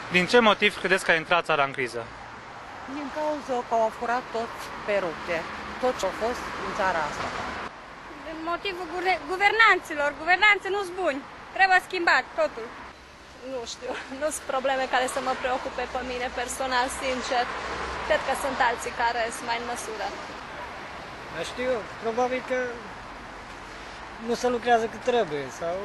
Din ce motiv credeți că a intrat țara în criză? Din cauza că au furat tot pe rupte, tot ce a fost în țara asta. Din motivul guvernanților. Guvernanții nu-s buni. Trebuie schimbat totul. Nu știu, nu sunt probleme care să mă preocupe pe mine personal, sincer. Cred că sunt alții care sunt mai în măsură. Dar știu, probabil că nu se lucrează cât trebuie sau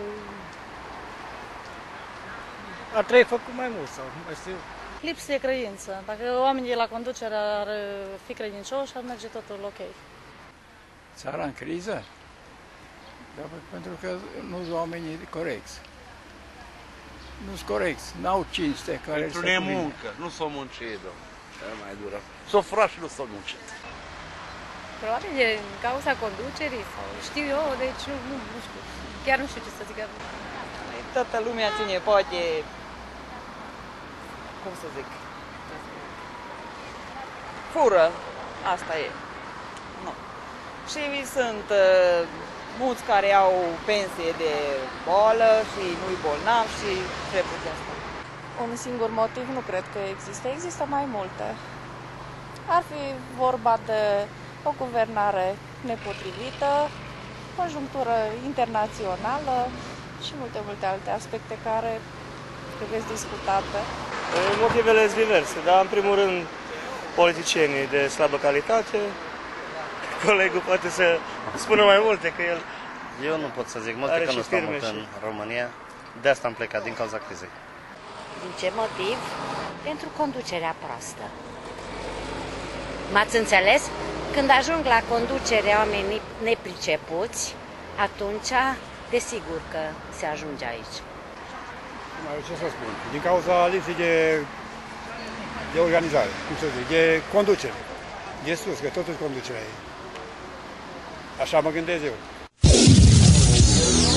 ar trebui făcut mai mult sau nu știu. Lipsă de credință. Dacă oamenii la conducere ar fi credincioși, ar merge totul ok. Țara în criză? Da, pentru că nu sunt oamenii corecți. Nu sunt corecți, n-au cinste care pentru să nemuncă, nu s-o muncit, cea mai dură. S-o furat și nu s-o muncit. Probabil din cauza conducerii sau știu eu, deci nu știu. Chiar nu știu ce să zic. Toată lumea ține, poate, cum să zic, fură, asta e. Nu. Și sunt mulți care au pensie de boală și nu-i bolnav și trebuie de asta. Un singur motiv nu cred că există. Există mai multe. Ar fi vorba de o guvernare nepotrivită, conjunctură internațională și multe alte aspecte care trebuie discutate. Motivele sunt diverse, dar în primul rând politicienii de slabă calitate. Colegul poate să spună mai multe, că el eu nu pot să zic multe, că nu stau mult în România. De asta am plecat, din cauza crizei. Din ce motiv? Pentru conducerea proastă. M-ați înțeles? Când ajung la conducere oamenii nepricepuți, atunci, desigur că se ajunge aici. Ce să spun? Din cauza lipsei de organizare, cum să zic, de conducere. De sus, că totul conducerea ei. Așa mă gândesc eu.